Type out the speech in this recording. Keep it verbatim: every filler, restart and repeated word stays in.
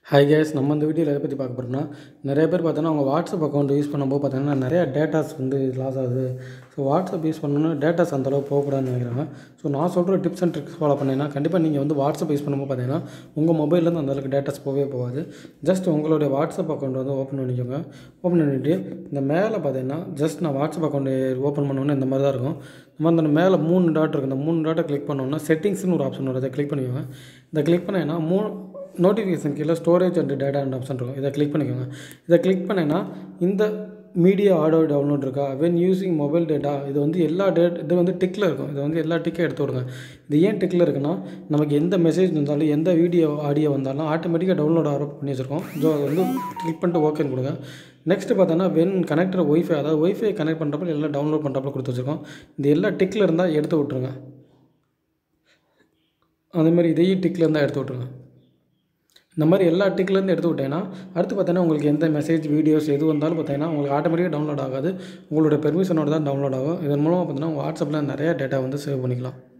Hi guys, நம்ம இந்த வீடியோவில் எதை பற்றி பார்க்க போகிறோம்னா, நிறைய பேர் பார்த்தோன்னா அவங்க வாட்ஸ்அப் அக்கௌண்ட் யூஸ் பண்ணும்போது பார்த்தீங்கன்னா நிறையா டேட்டாஸ் வந்து லாஸ் ஆகுது. ஸோ வாட்ஸ்அப் யூஸ் பண்ணணுன்னா டேட்டாஸ் அந்தளவு போகக்கூடாதுன்னு நினைக்கிறாங்க. ஸோ நான் சொல்கிற டிப்ஸ் அண்ட் ட்ரிக்ஸ் ஃபாலோ பண்ணிங்கன்னா கண்டிப்பாக நீங்கள் வந்து வாட்ஸ்அப் யூஸ் பண்ணும்போது பார்த்தீங்கன்னா உங்கள் மொபைல்லேருந்து அந்தளவுக்கு டேட்டாஸ் போகவே போகாது. ஜஸ்ட் உங்களுடைய வாட்ஸ்அப் அக்கௌண்ட் வந்து ஓப்பன் பண்ணிக்கோங்க. ஓப்பன் பண்ணிவிட்டு இந்த மேலே பார்த்தீங்கன்னா ஜஸ்ட் நான் வாட்ஸ்அப் அக்கௌண்ட் ஓப்பன் பண்ணோன்னே இந்த மாதிரி தான் இருக்கும். நம்ம அந்த மேலே மூணு டாட் இருக்குது. இந்த மூணு டாட்டை கிளிக் பண்ணோன்னா செட்டிங்ஸ்னு ஒரு ஆப்ஷன் வரும். அதை கிளிக் பண்ணிக்கோங்க. இதை கிளிக் பண்ணேன்னா மூணு நோட்டிஃபிகேஷன் கீழே storage and data and option இருக்கும். இதை கிளிக் பண்ணிக்கோங்க. இதை கிளிக் பண்ணேன்னா இந்த மீடியா ஆடியோ டவுன்லோட் இருக்கா, வென் யூஸிங் மொபைல் டேட்டா, இது வந்து எல்லா டேட் இது வந்து டிக்கில் இருக்கும். இது வந்து எல்லா டிக்கையும் எடுத்து விடுங்க. இது ஏன் டிக்கில் இருக்குன்னா, நமக்கு எந்த மெசேஜ் வந்தாலும் எந்த வீடியோ ஆடியோ வந்தாலும் ஆட்டோமேட்டிக்காக டவுன்லோட் ஆகிற பண்ணி வச்சுருக்கோம். ஸோ அது வந்து கிளிக் பண்ணிட்டு ஓகேன்னு கொடுங்க. நெக்ஸ்ட்டு பார்த்தோன்னா வென் கனெக்டர் ஒய்ஃபை, அதாவது ஒய்ஃபை கனெக்ட் பண்ணுறப்ப எல்லாம் டவுன்லோட் பண்ணுறப்ப கொடுத்து வச்சுருக்கோம். இந்த எல்லா டிக்கில் இருந்தால் எடுத்து விட்ருங்க. அதேமாதிரி இதையும் டிக்கில் இருந்தால் எடுத்து விட்ருங்க. இந்த மாதிரி எல்லா டிக்கிலேருந்து எடுத்து விட்டேன்னா அடுத்து பார்த்தீங்கன்னா உங்களுக்கு எந்த மெசேஜ் வீடியோஸ் எது வந்தாலும் பார்த்தீங்கன்னா உங்களுக்கு ஆட்டோமேட்டிக்காக டவுன்லோட் ஆகாது. உங்களோட பெர்மிஷனோட தான் டவுன்லோட் ஆகும். இதன் மூலமாக பார்த்தீங்கன்னா உங்கள் வாட்ஸ்அப்பில் நிறையா டேட்டா வந்து சேவ் பண்ணிக்கலாம்.